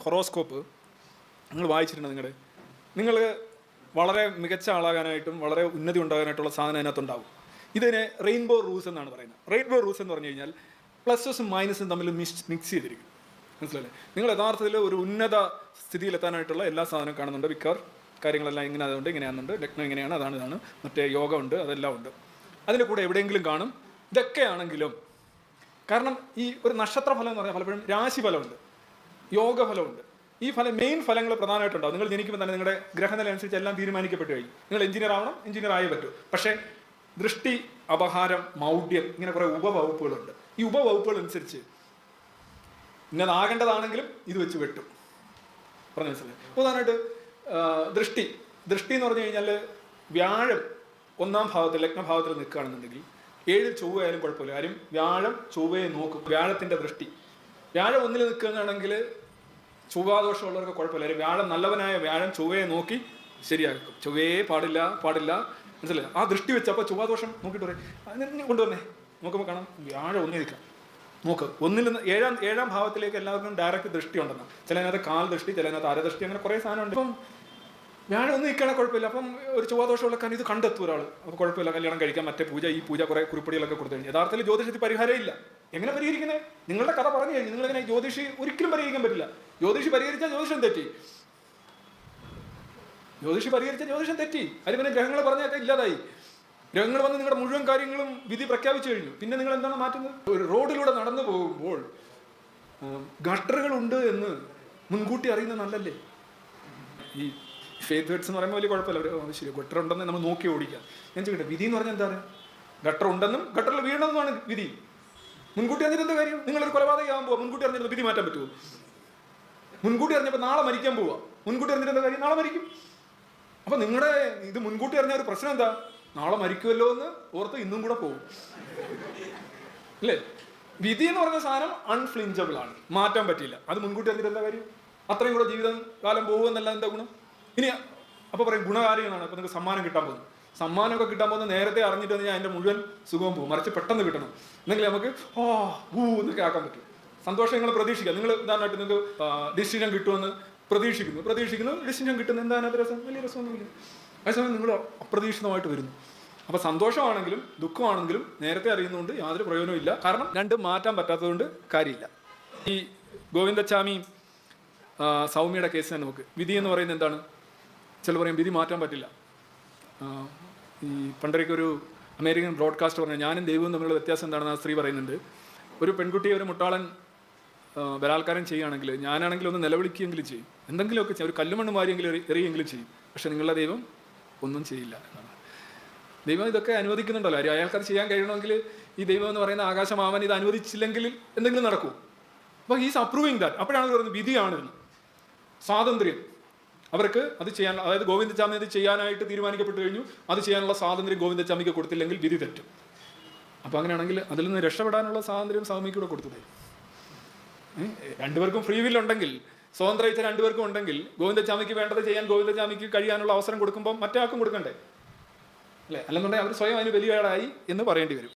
Horoscope നിങ്ങൾ വായിച്ചിട്ടുണ്ട്. നിങ്ങൾ വളരെ മികച്ച ആളാകാനായിട്ടും വളരെ ഉന്നതി ഉണ്ടാകാനായിട്ടുള്ള സാധനം അതിനകത്തുണ്ടാവും. ഇതിനെ റെയിൻബോ റൂൾസ് എന്നാണ് പറയുന്നത്. റെയിൻബോ റൂൾസ് എന്ന് പറഞ്ഞു കഴിഞ്ഞാൽ പ്ലസസും മൈനസും തമ്മിൽ മിക്സ് ചെയ്തിരിക്കും. മനസ്സിലല്ലേ? നിങ്ങൾ യഥാർത്ഥത്തിൽ ഒരു ഉന്നത സ്ഥിതിയിലെത്താനായിട്ടുള്ള എല്ലാ സാധനവും കാണുന്നുണ്ട്. കാര്യങ്ങളെല്ലാം ഇങ്ങനെ അതുകൊണ്ട് ഇങ്ങനെയാണെന്നുണ്ട്, ലഗ്നം ഇങ്ങനെയാണ്, ഇതാണ്, മറ്റേ യോഗ ഉണ്ട്, അതെല്ലാം ഉണ്ട്. അതിൻ്റെ കൂടെ എവിടെയെങ്കിലും കാണും. ഇതൊക്കെയാണെങ്കിലും കാരണം ഈ ഒരു നക്ഷത്രഫലം എന്ന് പറഞ്ഞാൽ പലപ്പോഴും രാശിഫലമുണ്ട്, യോഗഫലമുണ്ട്. ഈ മെയിൻ ഫലങ്ങൾ പ്രധാനമായിട്ടുണ്ടാവും. നിങ്ങൾ ജനിക്കുമ്പോൾ തന്നെ നിങ്ങളുടെ ഗ്രഹനില അനുസരിച്ച് എല്ലാം തീരുമാനിക്കപ്പെട്ടു കഴിഞ്ഞു. നിങ്ങൾ എഞ്ചിനീയർ ആവണം, എഞ്ചിനീയർ ആയേ പറ്റൂ. പക്ഷേ ദൃഷ്ടി, അപഹാരം, മൗഢ്യം, ഇങ്ങനെ കുറേ ഉപവകുപ്പുകളുണ്ട്. ഈ ഉപവകുപ്പുകൾ അനുസരിച്ച് ഇന്നതാകേണ്ടതാണെങ്കിലും ഇത് വെച്ച് വെട്ടും. പറഞ്ഞു മനസ്സിലായി? ഉദാഹരണമായിട്ട് ദൃഷ്ടി എന്ന് പറഞ്ഞു കഴിഞ്ഞാൽ വ്യാഴം 1-ാം ഭാവത്തിൽ ലഗ്നഭാവത്തിൽ നിൽക്കുകയാണെന്നുണ്ടെങ്കിൽ 7 ചൊവ്വയായാലും കുഴപ്പമില്ല. കാര്യം വ്യാഴം ചൊവ്വയെ നോക്കും. വ്യാഴത്തിൻ്റെ ദൃഷ്ടി വ്യാഴം 1-ൽ നിൽക്കുകയാണെങ്കിൽ ചൊവ്വാദോഷമുള്ളവർക്ക് കുഴപ്പമില്ല. കാര്യം വ്യാഴം നല്ലവനായ വ്യാഴം ചൊവ്വയെ നോക്കി ശരിയാക്കും. ചൊവ്വയെ പാടില്ല മനസ്സിലായി? ആ ദൃഷ്ടി വെച്ചപ്പോൾ ചൊവ്വാദോഷം നോക്കിയിട്ട് പറയും കൊണ്ടുവന്നേ. നോക്കുമ്പോൾ കാണാം വ്യാഴം 1-ൽ നിൽക്കാം. നോക്ക് 1-ൽ നിന്ന് 7-ാം ഭാവത്തിലേക്ക് എല്ലാവർക്കും ഡയറക്റ്റ് ദൃഷ്ടി ഉണ്ടെന്ന്. ചിലതിനകത്ത് കാൽ ദൃഷ്ടി, ചിലതിനകത്ത് അരദൃഷ്ടി, അങ്ങനെ കുറേ സാധനമുണ്ട്. ഇപ്പം വ്യാഴം 1 നിൽക്കുകയാണെങ്കിൽ കുഴപ്പമില്ല. അപ്പം ഒരു ചൊവ്വാദോഷമുള്ള കാരണം ഇത് കണ്ടെത്തും ഒരാൾ. അപ്പോൾ കുഴപ്പമില്ല, കല്യാണം കഴിക്കാം, മറ്റേ ഈ പൂജ കുറേ കുറിപ്പടികളൊക്കെ കൊടുത്തു കഴിഞ്ഞു. യഥാർത്ഥത്തിൽ ജ്യോതിഷത്തിൽ പരിഹാരം ഇല്ല. എങ്ങനെ പരിഹരിക്കുന്നത്? നിങ്ങളുടെ കഥ പറഞ്ഞു കഴിഞ്ഞു. നിങ്ങളിങ്ങനെ ജ്യോതിഷി ഒരിക്കലും പരിഹരിക്കാൻ പറ്റില്ല. ജ്യോതിഷി പരിഹരിച്ചാൽ ജ്യോതിഷം തെറ്റി. അതിന് പിന്നെ ഗ്രഹങ്ങൾ പറഞ്ഞൊക്കെ ഇല്ലാതായി. ഗ്രഹങ്ങൾ വന്ന് നിങ്ങളുടെ മുഴുവൻ കാര്യങ്ങളും വിധി പ്രഖ്യാപിച്ചു കഴിഞ്ഞു. പിന്നെ നിങ്ങൾ എന്താണ് മാറ്റുന്നത്? ഒരു റോഡിലൂടെ നടന്നു പോകുമ്പോൾ ഗട്ടറുകളുണ്ട് എന്ന് മുൻകൂട്ടി അറിയുന്നത് നല്ലല്ലേ? ഈ ഫേത്ത് ഹെഡ്സ് എന്ന് പറയുമ്പോൾ വലിയ കുഴപ്പമില്ല. ശരി, ഗട്ടർ ഉണ്ടെന്ന് നമ്മൾ നോക്കി ഓടിക്കാം. ഞാൻ ചോദിക്കട്ടെ, വിധി എന്ന് പറഞ്ഞാൽ എന്താണ്? ഗട്ടർ ഉണ്ടെന്നും ഗട്ടറിൽ വീണമെന്നുമാണ് വിധി. മുൻകൂട്ടി അറിഞ്ഞിട്ട് എന്താ കാര്യം? നിങ്ങളൊരു കൊലപാതകമാകുമ്പോൾ മുൻകൂട്ടി അറിഞ്ഞിട്ട് വിധി മാറ്റാൻ പറ്റുമോ? മുൻകൂട്ടി അറിഞ്ഞപ്പോൾ നാളെ മരിക്കാൻ പോവാ. മുൻകൂട്ടി അറിഞ്ഞിട്ട് എന്താ കാര്യം? നാളെ മരിക്കും. അപ്പം നിങ്ങളുടെ ഇത് മുൻകൂട്ടി അറിഞ്ഞ ഒരു പ്രശ്നം എന്താ? നാളെ മരിക്കുമല്ലോ എന്ന് ഓർത്ത് ഇന്നും കൂടെ പോകും, അല്ലേ? വിധി എന്ന് പറഞ്ഞ സാധനം അൺഫ്ലിഞ്ചബിൾ ആണ്, മാറ്റാൻ പറ്റില്ല. അത് മുൻകൂട്ടി അറിഞ്ഞിട്ട് എന്താ കാര്യം? അത്രയും കൂടെ ജീവിതം കാലം പോകുമെന്നല്ല എന്താ ഗുണം? ഇനി അപ്പോൾ പറയും ഗുണകാര്യങ്ങളാണ്. അപ്പോൾ നിങ്ങൾക്ക് സമ്മാനം കിട്ടാൻ പോകുന്നു. സമ്മാനമൊക്കെ കിട്ടാൻ പോകുന്നത് നേരത്തെ അറിഞ്ഞിട്ട് കഴിഞ്ഞാൽ അതിൻ്റെ മുഴുവൻ സുഖവും പോകും. മറിച്ച് പെട്ടെന്ന് കിട്ടണം എന്നെങ്കിൽ നമുക്ക് എന്നൊക്കെ ആക്കാൻ പറ്റും. സന്തോഷം നിങ്ങൾ പ്രതീക്ഷിക്കുക. നിങ്ങൾ ഉദാഹരണമായിട്ട് നിങ്ങൾക്ക് ഡിസിഷൻ കിട്ടുമെന്ന് പ്രതീക്ഷിക്കുന്നു. ഡിസിഷൻ കിട്ടുന്ന എന്താണ് രസം? വലിയ രസമൊന്നുമില്ല. അതേസമയം നിങ്ങൾ അപ്രതീക്ഷിതമായിട്ട് വരുന്നു. അപ്പോൾ സന്തോഷമാണെങ്കിലും ദുഃഖമാണെങ്കിലും നേരത്തെ അറിയുന്നതുകൊണ്ട് യാതൊരു പ്രയോജനവും ഇല്ല. കാരണം രണ്ടും മാറ്റാൻ പറ്റാത്തതുകൊണ്ട് കാര്യമില്ല. ഈ ഗോവിന്ദച്ചാമി സൗമ്യയുടെ കേസ് തന്നെ നമുക്ക് വിധി എന്ന് പറയുന്നത് എന്താണ്? ചില പറയും വിധി മാറ്റാൻ പറ്റില്ല. ഈ പണ്ടൊരിക്കൊരു അമേരിക്കൻ ബ്രോഡ്കാസ്റ്റർ പറഞ്ഞു, ഞാനും ദൈവവും തമ്മിലുള്ള വ്യത്യാസം എന്താണെന്ന് ആ സ്ത്രീ പറയുന്നുണ്ട്. ഒരു പെൺകുട്ടിയെ ഒരു മുട്ടാളൻ ബലാത്കാരം ചെയ്യുകയാണെങ്കിൽ ഞാനാണെങ്കിൽ ഒന്ന് നിലവിളിക്കുകയെങ്കിലും ചെയ്യും, എന്തെങ്കിലുമൊക്കെ ചെയ്യും, ഒരു കല്ലുമണ്ണ് മാറിയെങ്കിലും എറിയെങ്കിലും ചെയ്യും. പക്ഷെ നിങ്ങളുടെ ദൈവം ഒന്നും ചെയ്യില്ല എന്നാണ്. ദൈവം ഇതൊക്കെ അനുവദിക്കുന്നുണ്ടല്ലോ. അയാൾക്കത് ചെയ്യാൻ കഴിയണമെങ്കിൽ ഈ ദൈവം എന്ന് പറയുന്ന ആകാശമാവൻ ഇത് അനുവദിച്ചില്ലെങ്കിൽ എന്തെങ്കിലും നടക്കൂ. അപ്പോൾ ഹീസ് അപ്രൂവിങ് ദാറ്റ്. അപ്പോഴാണ് പറയുന്നത് വിധിയാണെന്ന്. സ്വാതന്ത്ര്യം അവർക്ക് അത് ചെയ്യാൻ, അതായത് ഗോവിന്ദച്ചാമി അത് ചെയ്യാനായിട്ട് തീരുമാനിക്കപ്പെട്ടു കഴിഞ്ഞു. അത് ചെയ്യാനുള്ള സ്വാതന്ത്ര്യം ഗോവിന്ദച്ചാമിക്ക് കൊടുത്തില്ലെങ്കിൽ വിധി തെറ്റും. അപ്പോൾ അങ്ങനെയാണെങ്കിൽ അതിൽ നിന്ന് രക്ഷപ്പെടാനുള്ള സ്വാതന്ത്ര്യം സൗമ്യയ്ക്ക് കൂടെ കൊടുത്തൂടെ? രണ്ടുപേർക്കും ഫ്രീ വിൽ ഉണ്ടെങ്കിൽ, സ്വതന്ത്ര ഇച്ഛ രണ്ടുപേർക്കും ഉണ്ടെങ്കിൽ ഗോവിന്ദച്ചാമിക്ക് വേണ്ടത് ചെയ്യാൻ ഗോവിന്ദച്ചാമിക്ക് കഴിയാനുള്ള അവസരം കൊടുക്കുമ്പോൾ മറ്റേ ആൾക്കും കൊടുക്കണ്ടേ? അല്ലേ? അല്ലെന്നുണ്ടെങ്കിൽ അവർ സ്വയം അതിന് ബലിയാടായി എന്ന് പറയേണ്ടി വരും.